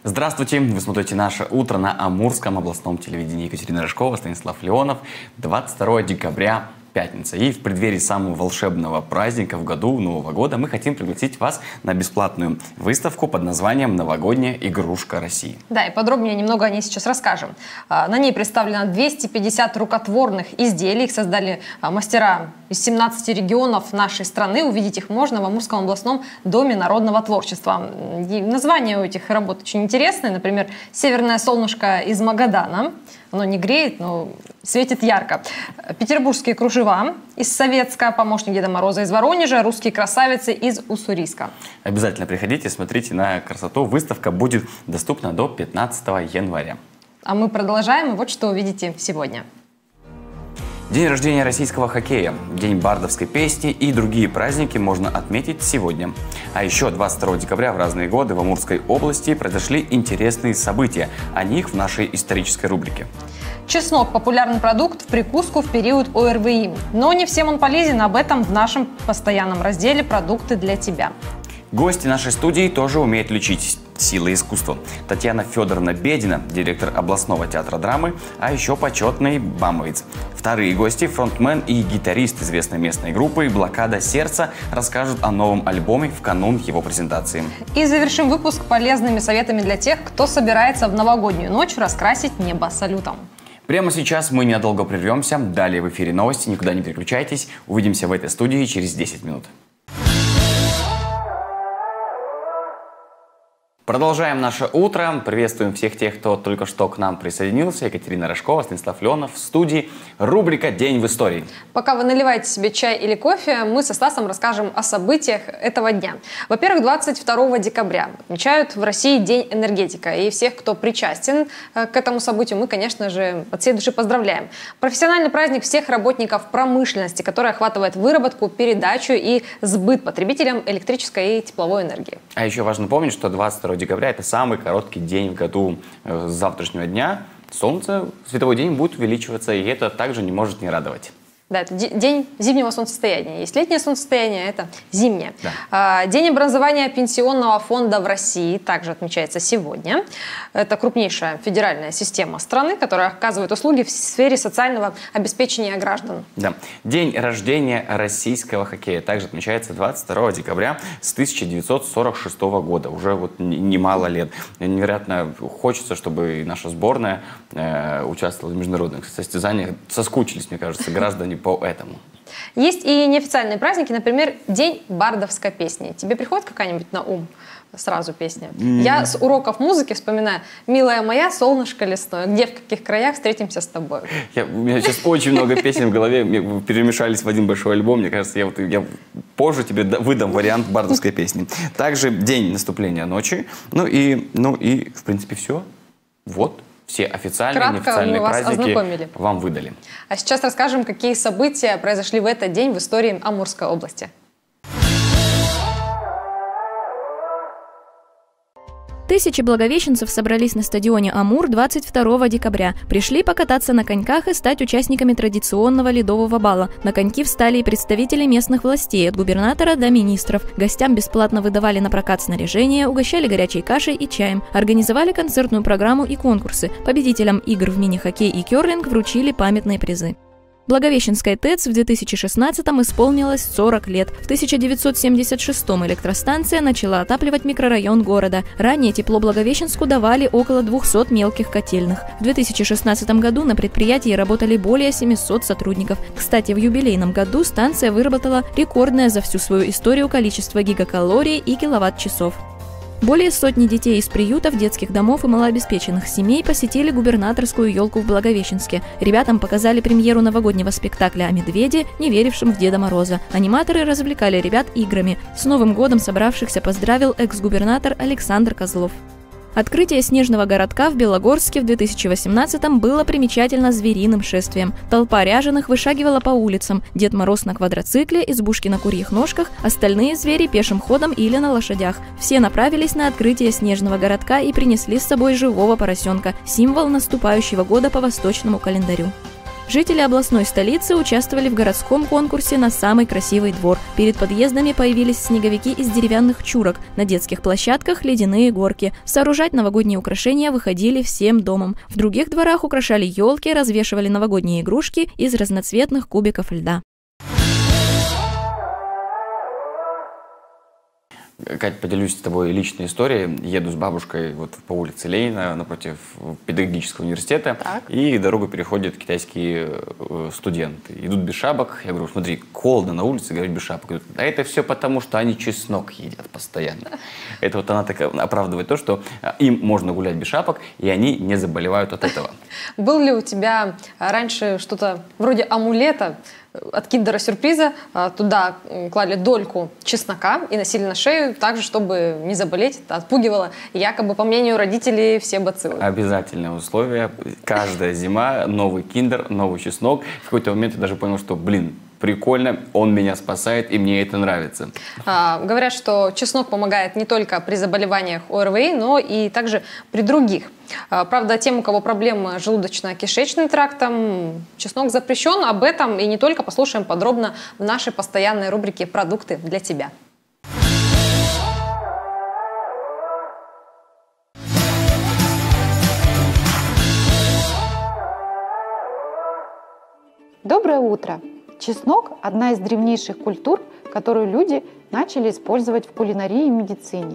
Здравствуйте! Вы смотрите «Наше утро» на Амурском областном телевидении. Екатерина Рыжкова, Станислав Леонов. 22 декабря, пятница. И в преддверии самого волшебного праздника в году, Нового года, мы хотим пригласить вас на бесплатную выставку под названием «Новогодняя игрушка России». Да, и подробнее немного о ней сейчас расскажем. На ней представлено 250 рукотворных изделий. Их создали мастера из 17 регионов нашей страны. Увидеть их можно в Амурском областном доме народного творчества. И названия у этих работ очень интересные. Например, «Северное солнышко из Магадана». Оно не греет, но светит ярко. Петербургские кружева из Советска, помощник Деда Мороза из Воронежа, русские красавицы из Уссурийска. Обязательно приходите, смотрите на красоту. Выставка будет доступна до 15 января. А мы продолжаем, и вот что увидите сегодня. День рождения российского хоккея, День бардовской песни и другие праздники можно отметить сегодня. А еще 22 декабря в разные годы в Амурской области произошли интересные события. О них в нашей исторической рубрике. Чеснок – популярный продукт в прикуску в период ОРВИ. Но не всем он полезен, об этом в нашем постоянном разделе «Продукты для тебя». Гости нашей студии тоже умеют лечить силой искусства. Татьяна Федоровна Бедина, директор областного театра драмы, а еще почетный бамовец. Вторые гости – фронтмен и гитарист известной местной группы «Блокада сердца», расскажут о новом альбоме в канун его презентации. И завершим выпуск полезными советами для тех, кто собирается в новогоднюю ночь раскрасить небо салютом. Прямо сейчас мы ненадолго прервемся. Далее в эфире новости. Никуда не переключайтесь. Увидимся в этой студии через 10 минут. Продолжаем наше утро. Приветствуем всех тех, кто только что к нам присоединился. Екатерина Рыжкова, Станислав Леонов в студии. Рубрика «День в истории». Пока вы наливаете себе чай или кофе, мы со Стасом расскажем о событиях этого дня. Во-первых, 22 декабря отмечают в России День энергетика. И всех, кто причастен к этому событию, мы, конечно же, от всей души поздравляем. Профессиональный праздник всех работников промышленности, который охватывает выработку, передачу и сбыт потребителям электрической и тепловой энергии. А еще важно помнить, что 22 декабря – это самый короткий день в году. С завтрашнего дня солнце, световой день будет увеличиваться, и это также не может не радовать. Да, это день зимнего солнцестояния. Есть летнее солнцестояние, это зимнее. Да. День образования пенсионного фонда в России также отмечается сегодня. Это крупнейшая федеральная система страны, которая оказывает услуги в сфере социального обеспечения граждан. Да. День рождения российского хоккея также отмечается 22 декабря с 1946 года. Уже вот немало лет. Невероятно хочется, чтобы наша сборная участвовала в международных состязаниях. Соскучились, мне кажется, граждане по этому. Есть и неофициальные праздники, например, День бардовской песни. Тебе приходит какая-нибудь на ум сразу песня? Я с уроков музыки вспоминаю «Милая моя, солнышко лесное, где в каких краях встретимся с тобой». У меня сейчас очень много песен в голове, перемешались в один большой альбом. Мне кажется, я позже тебе выдам вариант бардовской песни. Также день наступления ночи. Ну и в принципе все. Вот. Все официальные и неофициальные праздники вам выдали. А сейчас расскажем, какие события произошли в этот день в истории Амурской области. Тысячи благовещенцев собрались на стадионе Амур 22 декабря. Пришли покататься на коньках и стать участниками традиционного ледового бала. На коньки встали и представители местных властей, от губернатора до министров. Гостям бесплатно выдавали на прокат снаряжение, угощали горячей кашей и чаем. Организовали концертную программу и конкурсы. Победителям игр в мини-хоккей и керлинг вручили памятные призы. Благовещенской ТЭЦ в 2016-м исполнилось 40 лет. В 1976-м электростанция начала отапливать микрорайон города. Ранее тепло Благовещенску давали около 200 мелких котельных. В 2016 году на предприятии работали более 700 сотрудников. Кстати, в юбилейном году станция выработала рекордное за всю свою историю количество гигакалорий и киловатт-часов. Более сотни детей из приютов, детских домов и малообеспеченных семей посетили губернаторскую елку в Благовещенске. Ребятам показали премьеру новогоднего спектакля о медведе, не верившем в Деда Мороза. Аниматоры развлекали ребят играми. С Новым годом собравшихся поздравил экс-губернатор Александр Козлов. Открытие снежного городка в Белогорске в 2018-м было примечательно звериным шествием. Толпа ряженых вышагивала по улицам. Дед Мороз на квадроцикле, избушки на курьих ножках, остальные звери пешим ходом или на лошадях. Все направились на открытие снежного городка и принесли с собой живого поросенка – символ наступающего года по восточному календарю. Жители областной столицы участвовали в городском конкурсе на самый красивый двор. Перед подъездами появились снеговики из деревянных чурок, на детских площадках ледяные горки. Сооружать новогодние украшения выходили всем домом. В других дворах украшали елки, развешивали новогодние игрушки из разноцветных кубиков льда. Кать, поделюсь с тобой личной историей. Еду с бабушкой вот по улице Ленина напротив педагогического университета. Так. И дорогу переходят китайские студенты. Идут без шапок. Я говорю, смотри, холодно на улице, говорить без шапок. Говорят, а это все потому, что они чеснок едят постоянно. Это вот она так оправдывает то, что им можно гулять без шапок, и они не заболевают от этого. Был ли у тебя раньше что-то вроде амулета от киндера-сюрприза? Туда клали дольку чеснока и носили на шею, также, чтобы не заболеть. Это отпугивало, якобы, по мнению родителей, все бациллы. Обязательное условие. Каждая зима новый киндер, новый чеснок. В какой-то момент я даже понял, что, блин, прикольно, он меня спасает, и мне это нравится. Говорят, что чеснок помогает не только при заболеваниях ОРВИ, но и также при других. Правда, тем, у кого проблемы с желудочно-кишечным трактом, чеснок запрещен. Об этом и не только послушаем подробно в нашей постоянной рубрике «Продукты для тебя». Доброе утро! Чеснок – одна из древнейших культур, которую люди начали использовать в кулинарии и медицине.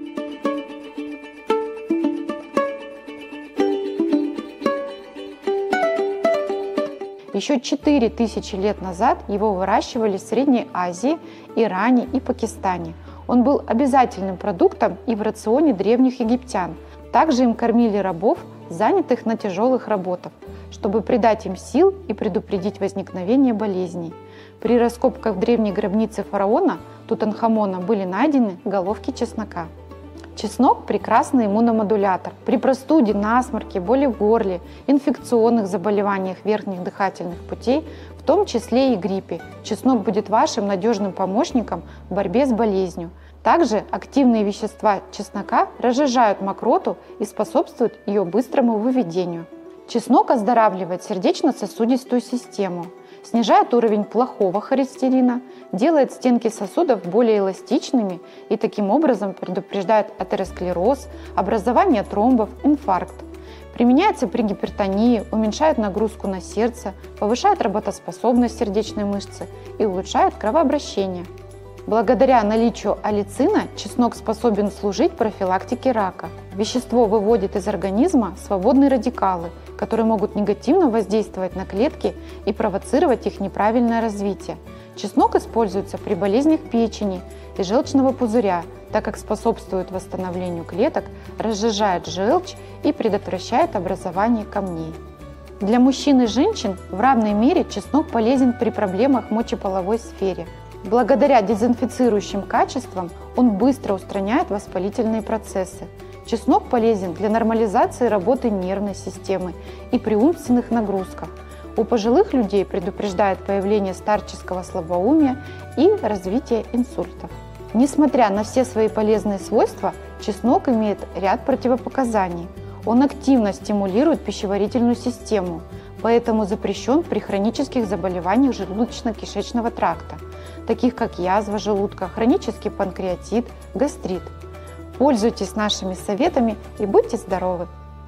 Еще 4000 лет назад его выращивали в Средней Азии, Иране и Пакистане. Он был обязательным продуктом и в рационе древних египтян. Также им кормили рабов, занятых на тяжелых работах, чтобы придать им сил и предупредить возникновение болезней. При раскопках в древней гробнице фараона Тутанхамона были найдены головки чеснока. Чеснок – прекрасный иммуномодулятор. При простуде, насморке, боли в горле, инфекционных заболеваниях верхних дыхательных путей, в том числе и гриппе, чеснок будет вашим надежным помощником в борьбе с болезнью. Также активные вещества чеснока разжижают мокроту и способствуют ее быстрому выведению. Чеснок оздоравливает сердечно-сосудистую систему, снижает уровень плохого холестерина, делает стенки сосудов более эластичными и таким образом предупреждает атеросклероз, образование тромбов, инфаркт. Применяется при гипертонии, уменьшает нагрузку на сердце, повышает работоспособность сердечной мышцы и улучшает кровообращение. Благодаря наличию аллицина чеснок способен служить профилактике рака. Вещество выводит из организма свободные радикалы, которые могут негативно воздействовать на клетки и провоцировать их неправильное развитие. Чеснок используется при болезнях печени и желчного пузыря, так как способствует восстановлению клеток, разжижает желчь и предотвращает образование камней. Для мужчин и женщин в равной мере чеснок полезен при проблемах в мочеполовой сфере. Благодаря дезинфицирующим качествам он быстро устраняет воспалительные процессы. Чеснок полезен для нормализации работы нервной системы и при умственных нагрузках. У пожилых людей предупреждает появление старческого слабоумия и развитие инсультов. Несмотря на все свои полезные свойства, чеснок имеет ряд противопоказаний. Он активно стимулирует пищеварительную систему, поэтому запрещен при хронических заболеваниях желудочно-кишечного тракта, таких как язва желудка, хронический панкреатит, гастрит. Пользуйтесь нашими советами и будьте здоровы!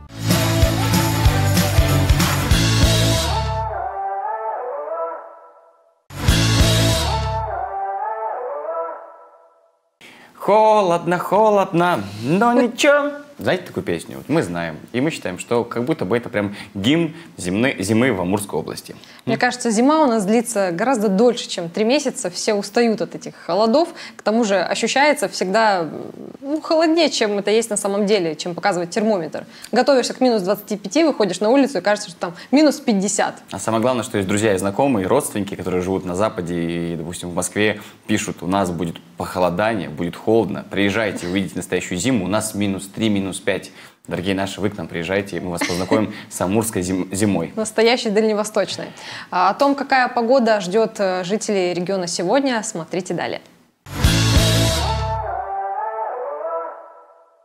Холодно, холодно, но ничего. Знаете такую песню? Вот мы знаем. И мы считаем, что как будто бы это прям гимн зимы в Амурской области. Мне кажется, зима у нас длится гораздо дольше, чем 3 месяца. Все устают от этих холодов. К тому же ощущается всегда холоднее, чем это есть на самом деле, чем показывает термометр. Готовишься к минус 25, выходишь на улицу и кажется, что там минус 50. А самое главное, что есть друзья и знакомые, и родственники, которые живут на Западе и, допустим, в Москве, пишут: у нас будет похолодание, будет холодно, приезжайте, увидите настоящую зиму, у нас минус 3, минус 5. Дорогие наши, вы к нам приезжайте, мы вас познакомим с амурской зимой. Настоящей дальневосточной. О том, какая погода ждет жителей региона сегодня, смотрите далее.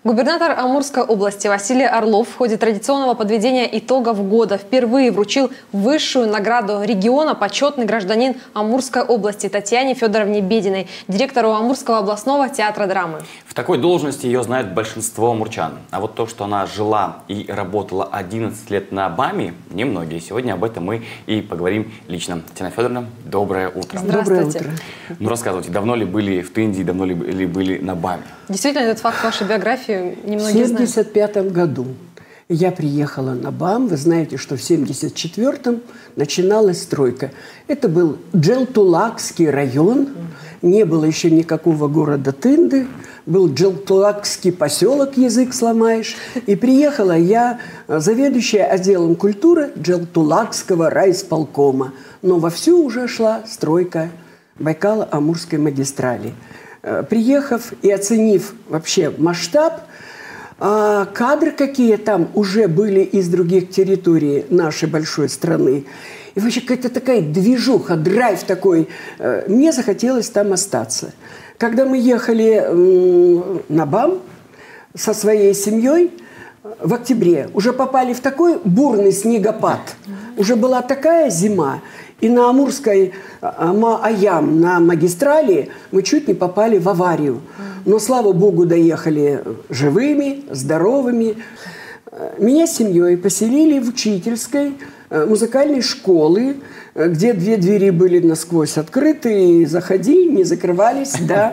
Губернатор Амурской области Василий Орлов в ходе традиционного подведения итогов года впервые вручил высшую награду региона почетный гражданин Амурской области Татьяне Федоровне Бединой, директору Амурского областного театра драмы. В такой должности ее знает большинство амурчан. А вот то, что она жила и работала 11 лет на БАМе, немногие. Сегодня об этом мы и поговорим лично. Татьяна Федоровна, доброе утро. Здравствуйте. Доброе утро. Ну, рассказывайте, давно ли были в Тынде, давно ли были на БАМе? Действительно, этот факт вашей биографии немногие В знают. 1975 году я приехала на БАМ. Вы знаете, что в 1974-м начиналась стройка. Это был Джелтулакский район. Не было еще никакого города Тынды. Был Джелтулакский поселок, язык сломаешь. И приехала я заведующая отделом культуры Джелтулакского райисполкома. Но вовсю уже шла стройка Байкало-Амурской магистрали. Приехав и оценив вообще масштаб, кадры, какие там уже были из других территорий нашей большой страны, и вообще какая-то такая движуха, драйв такой, мне захотелось там остаться. Когда мы ехали на БАМ со своей семьей в октябре, уже попали в такой бурный снегопад, уже была такая зима, и на Амурской Аям, на магистрали, мы чуть не попали в аварию. Но, слава богу, доехали живыми, здоровыми. Меня с семьей поселили в учительской музыкальной школы, где две двери были насквозь открыты, и заходи, не закрывались, да.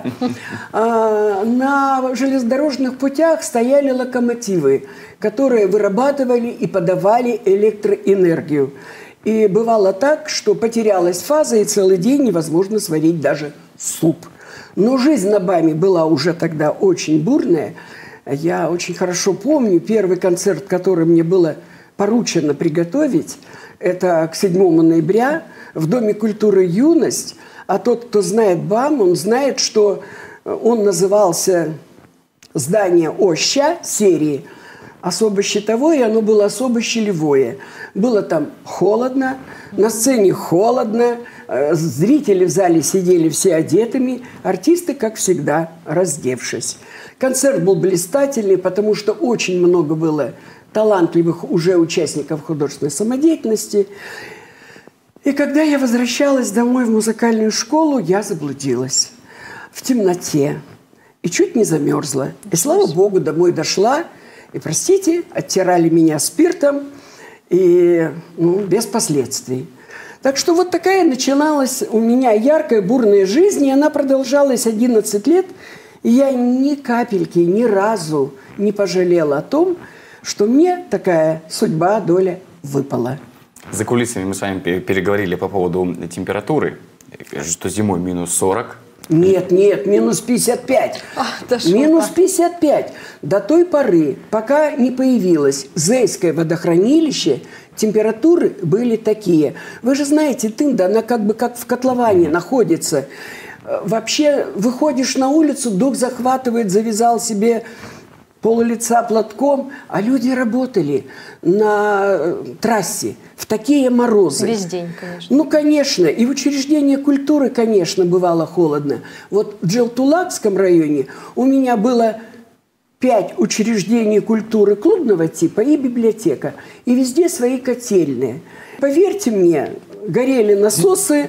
На железнодорожных путях стояли локомотивы, которые вырабатывали и подавали электроэнергию. И бывало так, что потерялась фаза, и целый день невозможно сварить даже суп. Но жизнь на БАМе была уже тогда очень бурная. Я очень хорошо помню первый концерт, который мне было поручено приготовить. Это к 7 ноября в Доме культуры «Юность». А тот, кто знает БАМ, он знает, что он назывался «Здание Оща» серии «Особо щитовое», и оно было особо щелевое. Было там холодно, на сцене холодно, зрители в зале сидели все одетыми, артисты, как всегда, раздевшись. Концерт был блистательный, потому что очень много было талантливых уже участников художественной самодеятельности. И когда я возвращалась домой в музыкальную школу, я заблудилась в темноте и чуть не замерзла. И, слава богу, домой дошла, и, простите, оттирали меня спиртом, и без последствий. Так что вот такая начиналась у меня яркая, бурная жизнь, и она продолжалась 11 лет, и я ни капельки, ни разу не пожалела о том, что мне такая судьба, доля выпала. За кулисами мы с вами переговорили по поводу температуры, что зимой минус 40. Нет, минус 55. Минус 55. До той поры, пока не появилось Зейское водохранилище, температуры были такие. Вы же знаете, Тында, она как бы как в котловане находится. Вообще, выходишь на улицу, дух захватывает, завязал себе пол-лица платком, а люди работали на трассе в такие морозы. Весь день, конечно. Ну, конечно. И в учреждении культуры, конечно, бывало холодно. Вот в Джелтулакском районе у меня было 5 учреждений культуры клубного типа и библиотека. И везде свои котельные. Поверьте мне, горели насосы,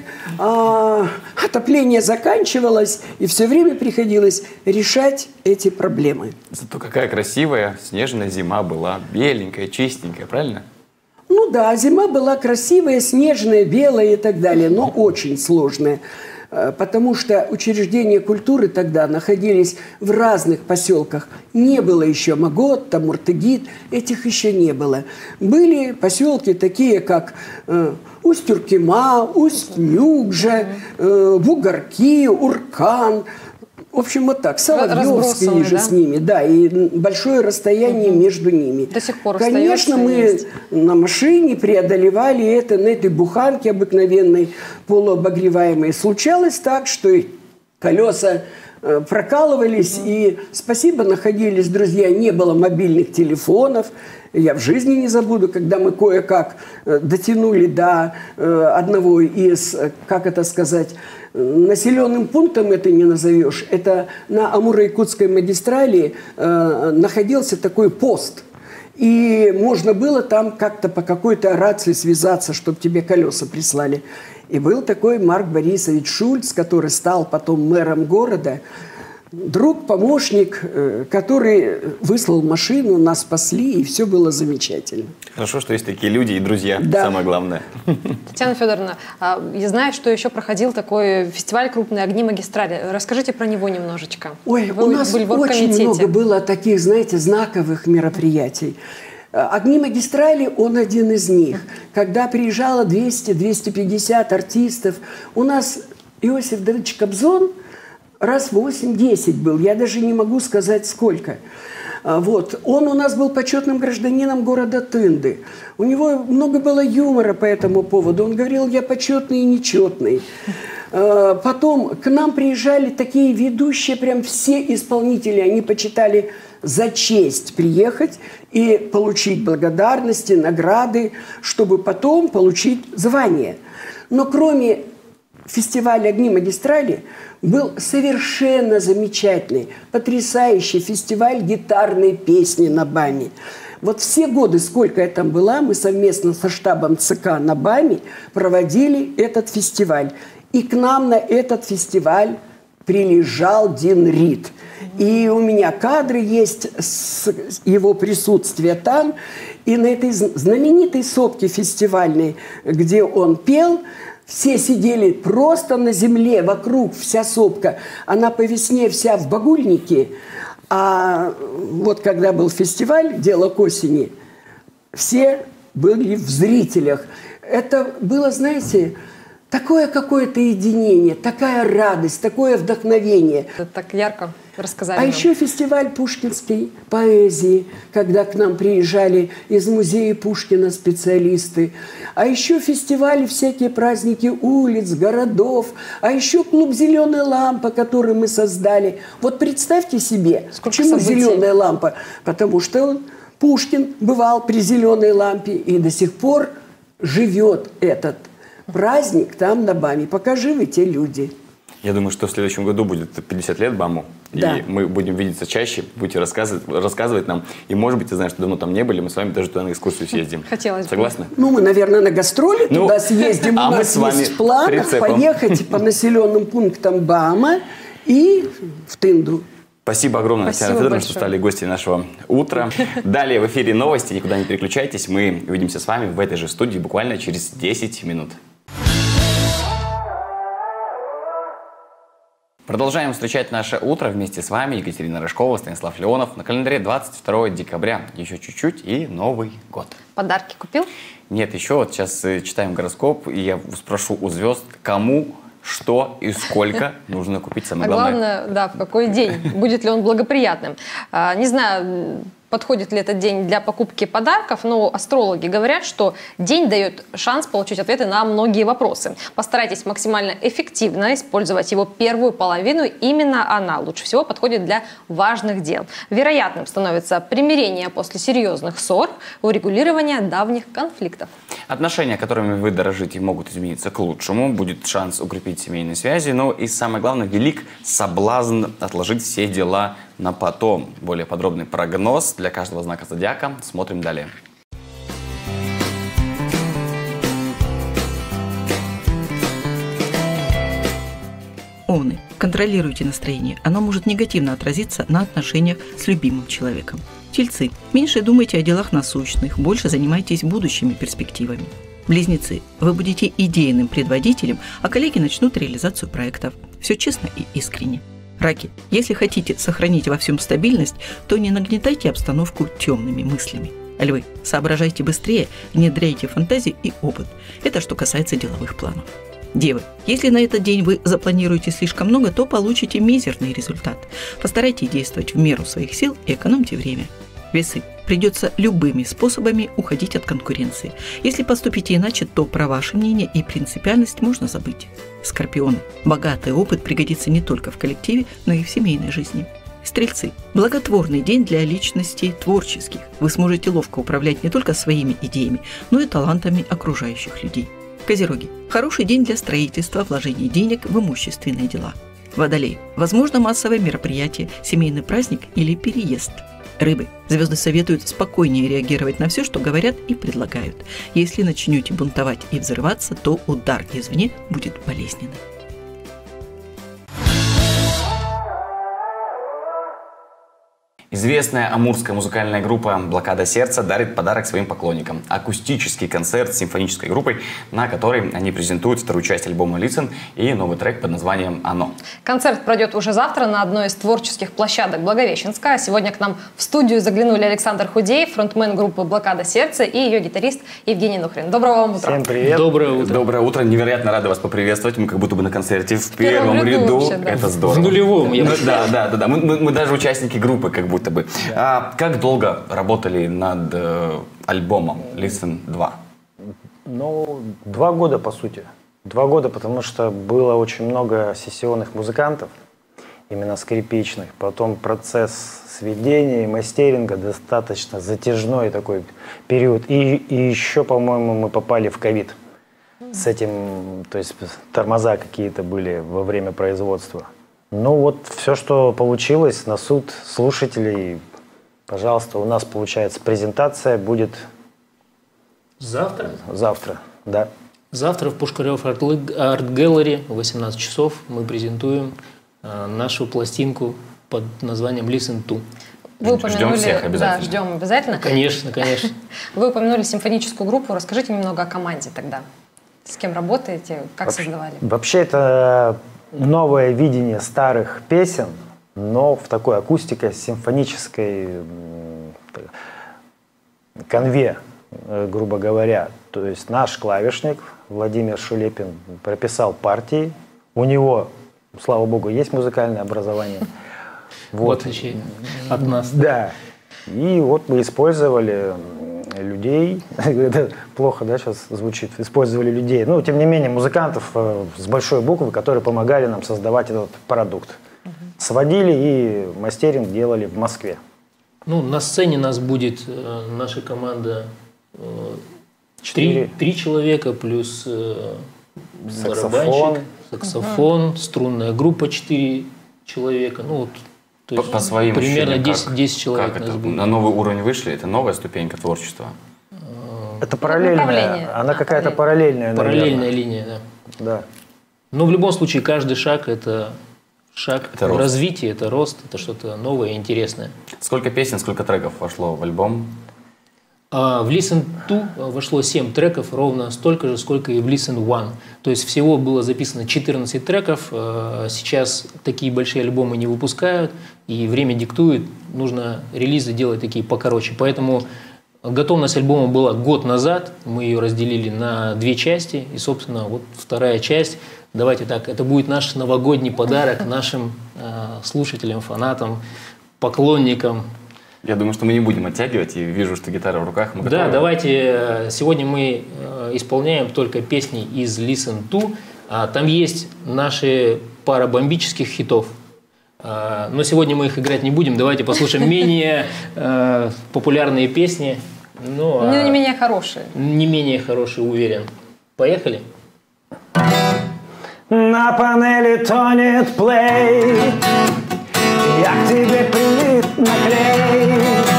отопление заканчивалось, и все время приходилось решать эти проблемы. Зато какая красивая снежная зима была, беленькая, чистенькая, правильно? Ну да, зима была красивая, снежная, белая и так далее, но очень сложная. Потому что учреждения культуры тогда находились в разных поселках. Не было еще Маготта, Муртыгит, этих еще не было. Были поселки такие, как Усть-Уркима, Усть-Нюкжа, Бугарки, Уркан. В общем, вот так. Соловьевские же, да? С ними, да, и большое расстояние между ними. До сих пор конечно, мы есть. на машине преодолевали это на этой буханке обыкновенной, полуобогреваемой. Случалось так, что колеса прокалывались, и спасибо, находились друзья, не было мобильных телефонов. Я в жизни не забуду, когда мы кое-как дотянули до одного из, как это сказать, населенным пунктом это не назовешь. Это на Амуро-Якутской магистрали находился такой пост. И можно было там как-то по какой-то рации связаться, чтобы тебе колеса прислали. И был такой Марк Борисович Шульц, который стал потом мэром города. Друг, помощник, который выслал машину, нас спасли, и все было замечательно. Хорошо, что есть такие люди и друзья, да. Самое главное. Татьяна Федоровна, я знаю, что еще проходил такой фестиваль «Крупные огни магистрали». Расскажите про него немножечко. Ой, Вы у нас очень много было таких, знаете, знаковых мероприятий. «Огни магистрали» – он один из них. Когда приезжало 200-250 артистов, у нас Иосиф Давыдович Кобзон раз 8-10 был, я даже не могу сказать сколько. Вот. Он у нас был почетным гражданином города Тынды. У него много было юмора по этому поводу. Он говорил, я почетный и нечетный. Потом к нам приезжали такие ведущие, прям все исполнители. Они почитали за честь приехать и получить благодарности, награды, чтобы потом получить звание. Но кроме фестиваля «Огни магистрали» был совершенно замечательный, потрясающий фестиваль гитарной песни на БАМе. Вот все годы, сколько я там была, мы совместно со штабом ЦК на БАМе проводили этот фестиваль. И к нам на этот фестиваль приезжал Дин Рид. И у меня кадры есть с его присутствия там. И на этой знаменитой сопке фестивальной, где он пел, все сидели просто на земле, вокруг вся сопка. Она по весне вся в багульнике. А вот когда был фестиваль «Дело к осени», все были в зрителях. Это было, знаете, такое какое-то единение, такая радость, такое вдохновение. Это так ярко рассказали. А нам. еще фестиваль пушкинской поэзии, когда к нам приезжали из музея Пушкина специалисты. А еще фестивали, всякие праздники улиц, городов. А еще клуб «Зеленая лампа», который мы создали. Вот представьте себе, Сколько почему событий? «Зеленая лампа»? Потому что Пушкин бывал при «Зеленой лампе», и до сих пор живет этот праздник там на БАМе. Пока живы те люди. Я думаю, что в следующем году будет 50 лет БАМу, Да. и мы будем видеться чаще, будете рассказывать нам. И, может быть, ты знаешь, что давно там не были, мы с вами даже туда на экскурсию съездим. Хотелось бы. Согласны? Ну, мы, наверное, на гастроли туда съездим. а У мы нас с вами есть в планах прицепом. поехать по населенным пунктам БАМа и в Тынду. Спасибо огромное, Спасибо Татьяна Федоровна, что большое. стали гостями нашего утра. Далее в эфире новости, никуда не переключайтесь. Мы увидимся с вами в этой же студии буквально через 10 минут. Продолжаем встречать наше утро вместе с вами. Екатерина Рыжкова, Станислав Леонов. На календаре 22 декабря. Еще чуть-чуть и Новый год. Подарки купил? Нет, еще вот сейчас читаем гороскоп, и я спрошу у звезд, кому, что и сколько нужно купить. Самое главное, да, в какой день? Будет ли он благоприятным? Не знаю, подходит ли этот день для покупки подарков, но астрологи говорят, что день дает шанс получить ответы на многие вопросы. Постарайтесь максимально эффективно использовать его первую половину. Именно она лучше всего подходит для важных дел. Вероятным становится примирение после серьезных ссор, урегулирование давних конфликтов. Отношения, которыми вы дорожите, могут измениться к лучшему. Будет шанс укрепить семейные связи. Но и самое главное, велик соблазн отложить все дела на потом. Более подробный прогноз для каждого знака зодиака смотрим далее. Овны. Контролируйте настроение. Оно может негативно отразиться на отношениях с любимым человеком. Тельцы. Меньше думайте о делах насущных, больше занимайтесь будущими перспективами. Близнецы. Вы будете идейным предводителем, а коллеги начнут реализацию проектов. Все честно и искренне. Раки. Если хотите сохранить во всем стабильность, то не нагнетайте обстановку темными мыслями. Львы. Соображайте быстрее, внедряйте фантазии и опыт. Это что касается деловых планов. Девы. Если на этот день вы запланируете слишком много, то получите мизерный результат. Постарайтесь действовать в меру своих сил и экономьте время. Весы. Придется любыми способами уходить от конкуренции. Если поступите иначе, то про ваше мнение и принципиальность можно забыть. Скорпионы. Богатый опыт пригодится не только в коллективе, но и в семейной жизни. Стрельцы. Благотворный день для личностей творческих. Вы сможете ловко управлять не только своими идеями, но и талантами окружающих людей. Козероги. Хороший день для строительства, вложения денег в имущественные дела. Водолей. Возможно, массовое мероприятие, семейный праздник или переезд. Рыбы. Звезды советуют спокойнее реагировать на все, что говорят и предлагают. Если начнете бунтовать и взрываться, то удар извне будет болезненным. Известная амурская музыкальная группа «Блокада сердца» дарит подарок своим поклонникам. Акустический концерт с симфонической группой, на которой они презентуют вторую часть альбома «Listen» и новый трек под названием «Оно». Концерт пройдет уже завтра на одной из творческих площадок Благовещенска. Сегодня к нам в студию заглянули Александр Худеев, фронтмен группы «Блокада сердца», и ее гитарист Евгений Нухрин. Доброго вам утра. Всем привет. Доброе утро. Доброе утро. Невероятно рады вас поприветствовать. Мы как будто бы на концерте в первом ряду. Вообще, да. Это здорово. В нулевом. Да. Мы даже участники группы как будто бы. Как долго работали над альбомом Listen 2? Ну, 2 года, по сути. 2 года, потому что было очень много сессионных музыкантов, именно скрипичных. Потом процесс сведения и мастеринга достаточно затяжной такой период. И еще, по-моему, мы попали в ковид. С этим, то есть тормоза какие-то были во время производства. Ну вот все, что получилось, на суд слушателей. Пожалуйста, у нас, получается, презентация будет Завтра? Завтра, да. Завтра в Пушкарев Арт Gallery в 18 часов мы презентуем нашу пластинку под названием Listen to. Вы упомянули, ждем всех обязательно. Да, ждем обязательно. Конечно, конечно. Вы упомянули симфоническую группу. Расскажите немного о команде тогда. С кем работаете, как создавали? Вообще это новое видение старых песен, но в такой акустико-симфонической конве, грубо говоря. То есть наш клавишник Владимир Шулепин прописал партии. У него, слава богу, есть музыкальное образование. Вот от нас. Да. И вот мы использовали людей. Это плохо, да, сейчас звучит. Использовали людей. Но, тем не менее, музыкантов с большой буквы, которые помогали нам создавать этот продукт. Сводили и мастеринг делали в Москве. Ну, на сцене нас будет наша команда 3 человека плюс барабанщик, саксофон, струнная группа 4 человека. Ну, вот, то есть по своим примерно 10 человек как нас это? будет. На новый уровень вышли? Это новая ступенька творчества? Это параллельная, она какая-то параллельная. Параллельная линия, да. Да. Но в любом случае каждый шаг это шаг Это в рост. развитии, это рост, это что-то новое и интересное. Сколько песен, сколько треков вошло в альбом? В Listen 2 вошло 7 треков, ровно столько же, сколько и в Listen 1. То есть всего было записано 14 треков. Сейчас такие большие альбомы не выпускают, и время диктует, нужно релизы делать такие покороче. Поэтому готовность альбома была год назад, мы ее разделили на 2 части, и, собственно, вот вторая часть. Давайте так, это будет наш новогодний подарок нашим слушателям, фанатам, поклонникам. Я думаю, что мы не будем оттягивать, и вижу, что гитара в руках. Мы Да, готовы. давайте, сегодня мы исполняем только песни из Listen 2. Там есть наши пара бомбических хитов. Но сегодня мы их играть не будем. Давайте послушаем менее популярные песни. Ну, не менее хорошие. Не менее хорошие, уверен. Поехали? На панели тонет плей, я к тебе прилип на клей.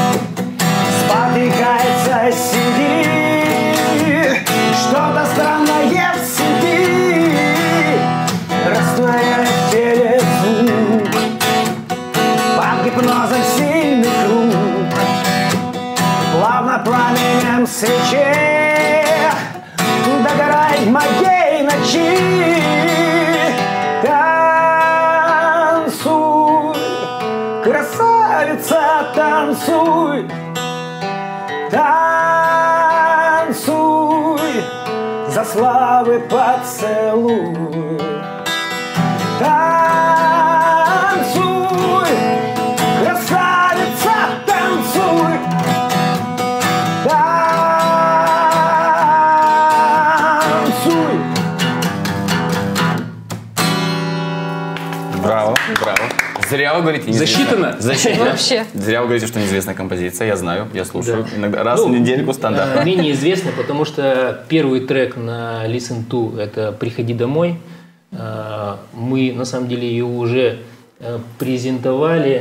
Спотыкается CD, что-то странное в CD, растворяет в теле звук, под гипнозом сильный круг, плавно пламенем свечей догорай в моей ночи. Танцуй, красавица, танцуй, танцуй, за славы поцелуй. Танцуй, красавица, танцуй, вы говорите неизвестно. Засчитано? Вообще. Зря вы говорите, что неизвестная композиция. Я знаю, я слушаю. Да. Иногда раз в недельку стандартно. Менее известно, потому что первый трек на Listen to – это «Приходи домой». Мы, на самом деле, ее уже презентовали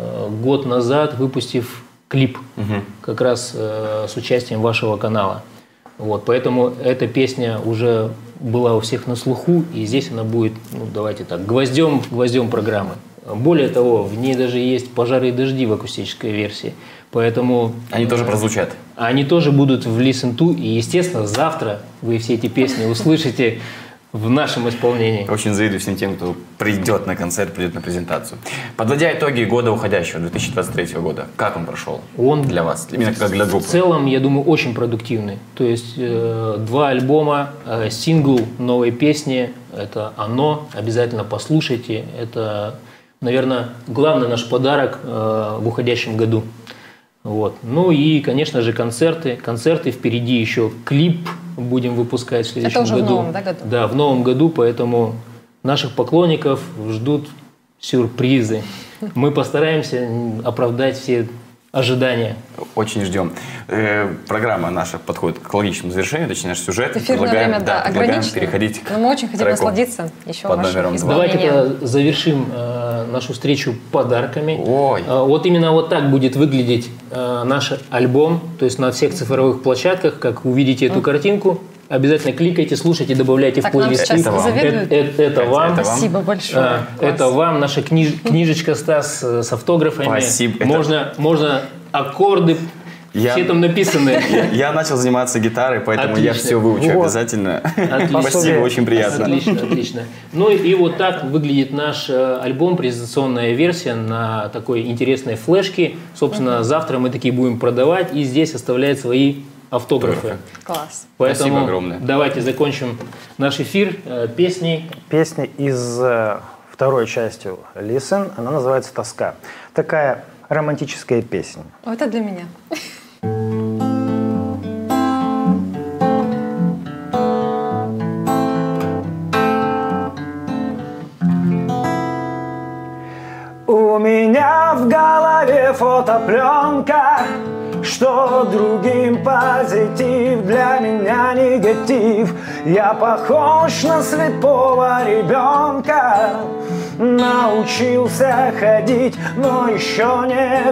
год назад, выпустив клип как раз с участием вашего канала. Вот, поэтому эта песня уже была у всех на слуху, и здесь она будет, ну, давайте так, гвоздем программы. Более того, в ней даже есть «Пожары и дожди» в акустической версии. Поэтому Они тоже прозвучат. они тоже будут в Listen to, и, естественно, завтра вы все эти песни услышите в нашем исполнении. Очень завидую всем тем, кто придет на концерт, придет на презентацию. Подводя итоги года уходящего, 2023 года, как он прошел для вас, именно как для группы? В целом, я думаю, очень продуктивный. То есть 2 альбома, сингл новой песни, это «Оно», обязательно послушайте. Это, наверное, главный наш подарок в уходящем году. Вот. Ну и, конечно же, концерты. Концерты впереди, еще клип будем выпускать в следующем году. Это уже в новом, да, году? Да, в новом году, поэтому наших поклонников ждут сюрпризы. Мы постараемся оправдать все ожидания. Очень ждем. Программа наша подходит к логичному завершению, точнее наш сюжет. Эфирное время, да, предлагаем ограничено. переходить Но мы очень к хотим треку насладиться еще под вашим номером 2. исполнением. Давайте завершим нашу встречу подарками. Ой. Вот именно вот так будет выглядеть наш альбом. То есть на всех цифровых площадках, как увидите эту картинку, обязательно кликайте, слушайте, добавляйте Так, в нам плейлист. сейчас завидуют. Это вам. Спасибо большое. Это Класс. вам наша книжечка, Стас, с автографами. Спасибо. Можно аккорды, все там написаны. Я начал заниматься гитарой, поэтому Отлично. я все выучу Вот. обязательно. Отлично. Спасибо, очень приятно. Отлично, отлично. Ну и вот так выглядит наш альбом, презентационная версия на такой интересной флешке. Собственно, завтра мы такие будем продавать, и здесь оставлять свои автографы. Класс. Поэтому Спасибо огромное. давайте закончим наш эфир песней. Песня из второй части Listen, она называется «Тоска». Такая романтическая песня. О, это для меня. У меня в голове фотопленка, что другим позитив, для меня негатив. Я похож на слепого ребенка, научился ходить, но еще не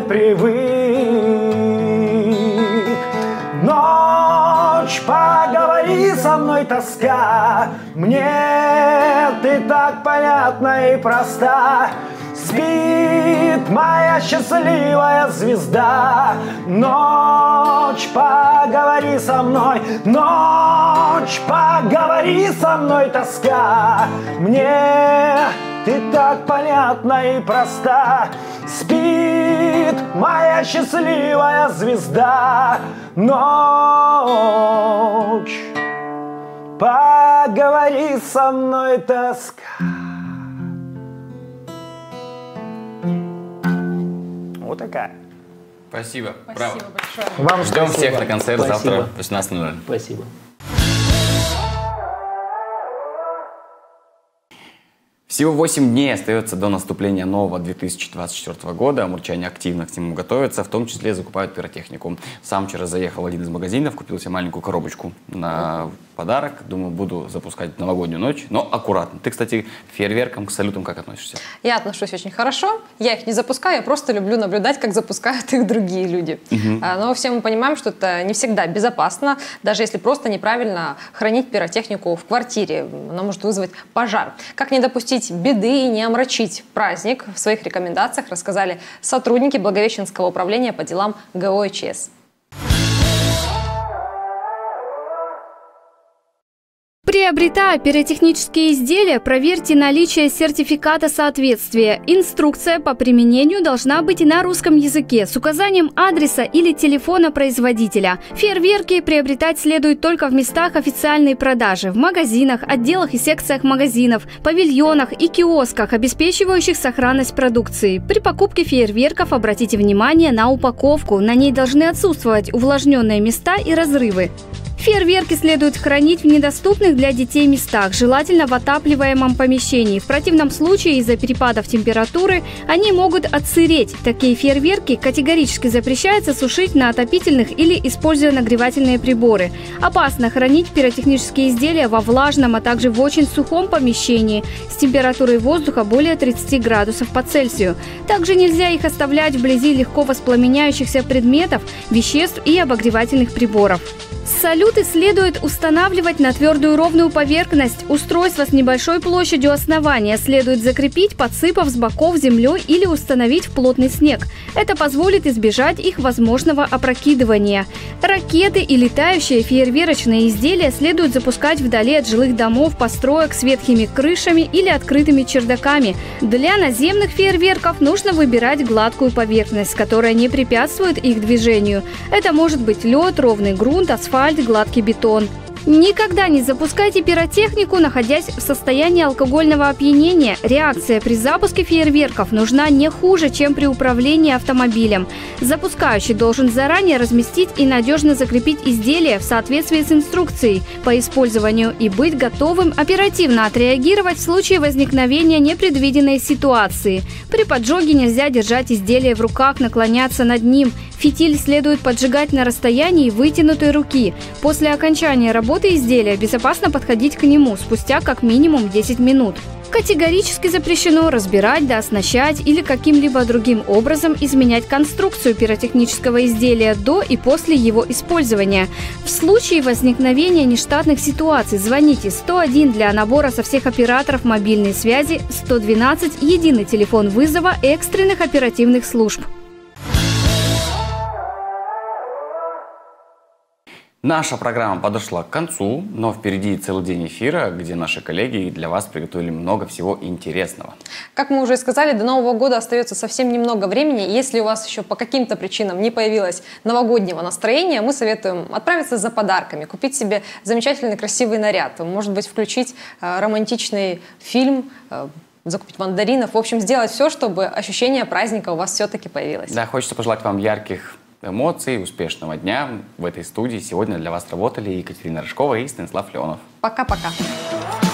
привык. Ночь, поговори со мной, тоска, мне ты так понятна и проста. Спит моя счастливая звезда. Ночь, поговори со мной. Ночь, поговори со мной, тоска. Мне ты так понятна и проста. Спит моя счастливая звезда. Ночь, поговори со мной, тоска. Вот такая. Спасибо. Браво. Спасибо большое. Вам Ждем спасибо. всех на концерт Спасибо. завтра в 18:00. Спасибо. Всего 8 дней остается до наступления нового 2024 года. Амурчане активно к нему готовятся, в том числе закупают пиротехнику. Сам вчера заехал в один из магазинов, купил себе маленькую коробочку на подарок. Думаю, буду запускать новогоднюю ночь, но аккуратно. Ты, кстати, к фейерверкам, к салютам как относишься? Я отношусь очень хорошо. Я их не запускаю, я просто люблю наблюдать, как запускают их другие люди. Но все мы понимаем, что это не всегда безопасно, даже если просто неправильно хранить пиротехнику в квартире. Она может вызвать пожар. Как не допустить беды и не омрачить праздник, в своих рекомендациях рассказали сотрудники Благовещенского управления по делам ГО ЧС. Приобретая пиротехнические изделия, проверьте наличие сертификата соответствия. Инструкция по применению должна быть на русском языке с указанием адреса или телефона производителя. Фейерверки приобретать следует только в местах официальной продажи, в магазинах, отделах и секциях магазинов, павильонах и киосках, обеспечивающих сохранность продукции. При покупке фейерверков обратите внимание на упаковку. На ней должны отсутствовать увлажненные места и разрывы. Фейерверки следует хранить в недоступных для детей местах, желательно в отапливаемом помещении. В противном случае из-за перепадов температуры они могут отсыреть. Такие фейерверки категорически запрещается сушить на отопительных или используя нагревательные приборы. Опасно хранить пиротехнические изделия во влажном, а также в очень сухом помещении с температурой воздуха более 30 градусов по Цельсию. Также нельзя их оставлять вблизи легко воспламеняющихся предметов, веществ и обогревательных приборов. Салюты следует устанавливать на твердую ровную поверхность. Устройство с небольшой площадью основания следует закрепить, подсыпав с боков землей или установить в плотный снег. Это позволит избежать их возможного опрокидывания. Ракеты и летающие фейерверочные изделия следует запускать вдали от жилых домов, построек с ветхими крышами или открытыми чердаками. Для наземных фейерверков нужно выбирать гладкую поверхность, которая не препятствует их движению. Это может быть лед, ровный грунт, асфальт, гладкий бетон. Никогда не запускайте пиротехнику, находясь в состоянии алкогольного опьянения. Реакция при запуске фейерверков нужна не хуже, чем при управлении автомобилем. Запускающий должен заранее разместить и надежно закрепить изделие в соответствии с инструкцией по использованию и быть готовым оперативно отреагировать в случае возникновения непредвиденной ситуации. При поджоге нельзя держать изделие в руках, наклоняться над ним. Фитиль следует поджигать на расстоянии вытянутой руки. После окончания работы изделия безопасно подходить к нему спустя как минимум 10 минут. Категорически запрещено разбирать, дооснащать или каким-либо другим образом изменять конструкцию пиротехнического изделия до и после его использования. В случае возникновения нештатных ситуаций звоните 101 для набора со всех операторов мобильной связи, 112 – единый телефон вызова экстренных оперативных служб. Наша программа подошла к концу, но впереди целый день эфира, где наши коллеги для вас приготовили много всего интересного. Как мы уже сказали, до Нового года остается совсем немного времени. Если у вас еще по каким-то причинам не появилось новогоднего настроения, мы советуем отправиться за подарками, купить себе замечательный красивый наряд, может быть, включить романтичный фильм, закупить мандаринов. В общем, сделать все, чтобы ощущение праздника у вас все-таки появилось. Да, хочется пожелать вам ярких эмоций, успешного дня. В этой студии сегодня для вас работали Екатерина Рыжкова и Станислав Леонов. Пока-пока.